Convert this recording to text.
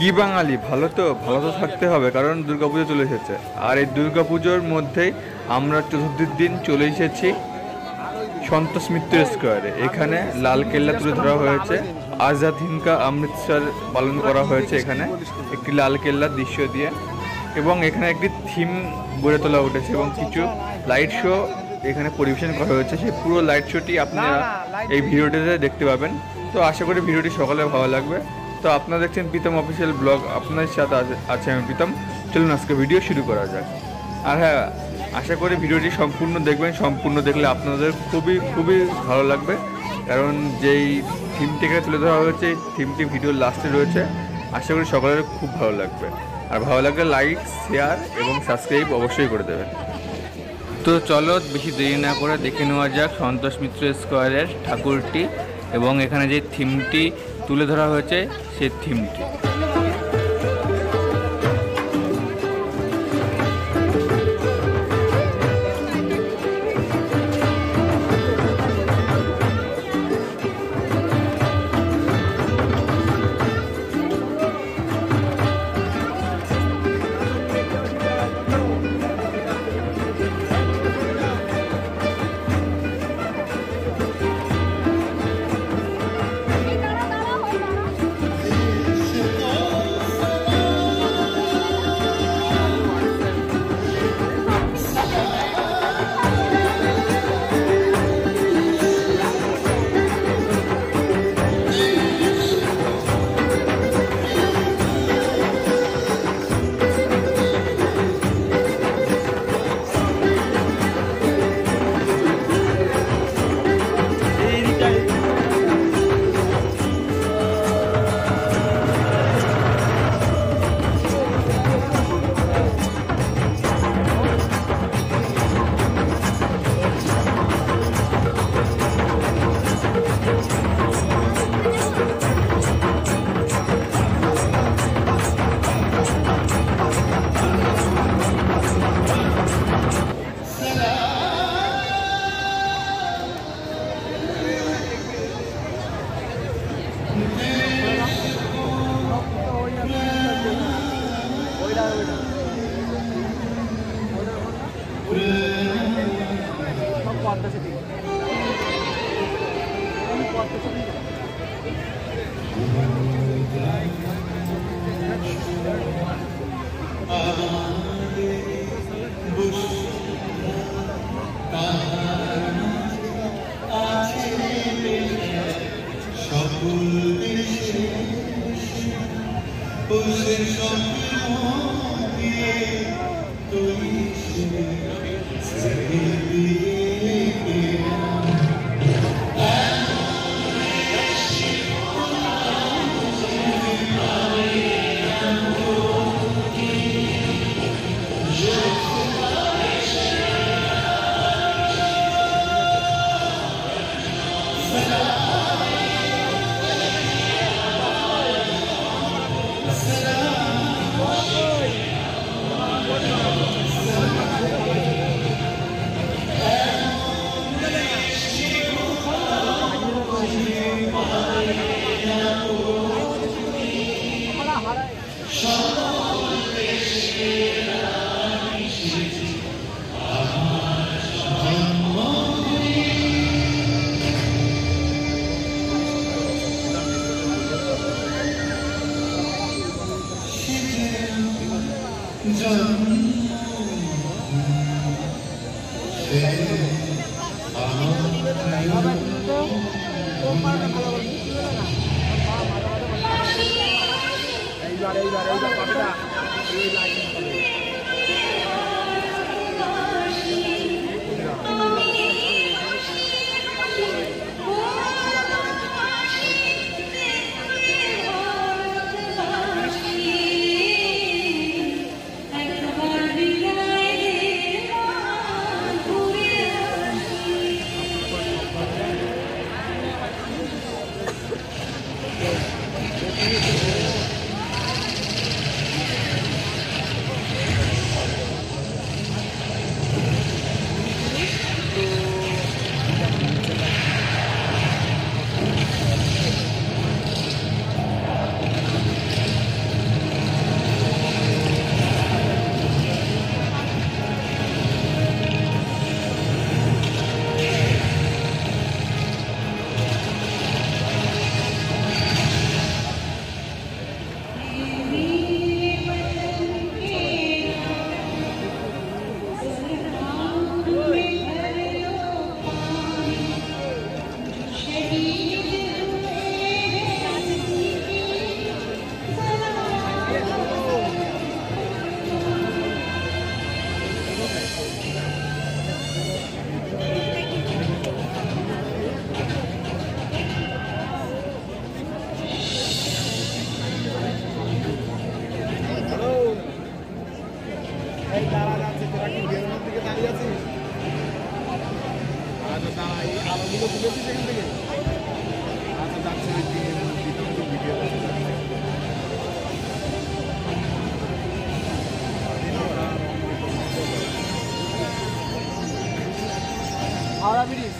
কি বাঙালি, ভালো তো থাকতে হবে, কারণ দুর্গাপুজো চলে এসেছে। আর এই দুর্গাপুজোর মধ্যেই আমরা চতুর্থীর দিন চলে এসেছি সন্তোষ মিত্র স্কোয়ারে। এখানে লাল কেল্লা তুলে ধরা হয়েছে, আজাদ হিন্দ কা অমৃতসর পালন করা হয়েছে এখানে একটি লাল কেল্লার দৃশ্য দিয়ে, এবং এখানে একটি থিম গড়ে তোলা উঠেছে এবং কিছু লাইট শো এখানে পরিবেশন করা হয়েছে। সেই পুরো লাইট শোটি আপনারা এই ভিডিওটিতে দেখতে পাবেন। তো আশা করি ভিডিওটি সকলে ভালো লাগবে। তো আপনারা দেখছেন প্রীতম অফিসিয়াল ব্লগ, আপনাদের সাথে আছে আমি প্রীতম। চলুন আজকে ভিডিও শুরু করা যাক। আর হ্যাঁ, আশা করি ভিডিওটি সম্পূর্ণ দেখবেন। সম্পূর্ণ দেখলে আপনাদের খুবই ভালো লাগবে, কারণ যেই থিমটি এখানে তুলে ধরা হয়েছে থিমটি ভিডিওর লাস্টে রয়েছে। আশা করি সকলের খুব ভালো লাগবে। আর ভালো লাগলে লাইক, শেয়ার এবং সাবস্ক্রাইব অবশ্যই করে দেবেন। তো চলো বেশি দেরি না করে দেখে নেওয়া যাক সন্তোষ মিত্র স্কোয়ারের ঠাকুরটি এবং এখানে যে থিমটি তুলে ধরা হয়েছে সেই থিমটি। হাওড়া ব্রিজ